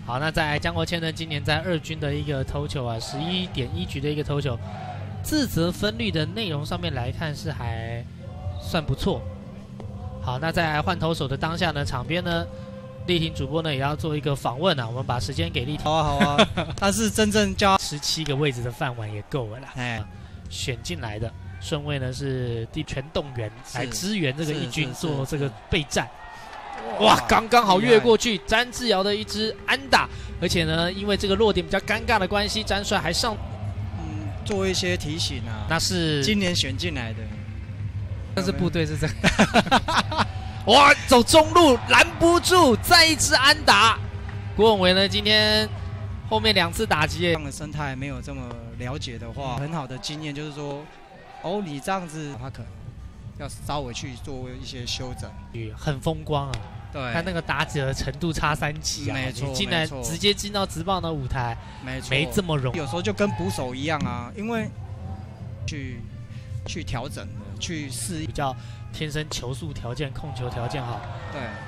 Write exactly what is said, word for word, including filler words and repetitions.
好，那在江国谦呢，今年在二军的一个投球啊，十一点一局的一个投球，自责分率的内容上面来看是还算不错。好，那在换投手的当下呢，场边呢，立婷主播呢也要做一个访问啊，我们把时间给立婷。 好啊，好啊，但是真正叫十七个位置的饭碗也够了啦。哎，选进来的顺位呢是第全动员来支援这个一军做这个备战。哇，刚刚好越过去，詹志尧的一支安打，而且呢，因为这个落点比较尴尬的关系，詹帅还上， 嗯，做一些提醒啊。 那是今年选进来的， 但是部队是这个，哇，走中路拦不住，再一支安打。郭文维呢，今天后面两次打击， 这样的生态没有这么了解的话，很好的经验就是说，哦，你这样子，他可能要稍微去做一些修整。 很风光啊。 对， 看那个打者的程度差三级啊！ 没错， 你竟然直接进到职棒的舞台， 没错， 没这么容易。 有时候就跟捕手一样啊，因为去去调整的，去适应， 比较天生球速条件、控球条件好。 对。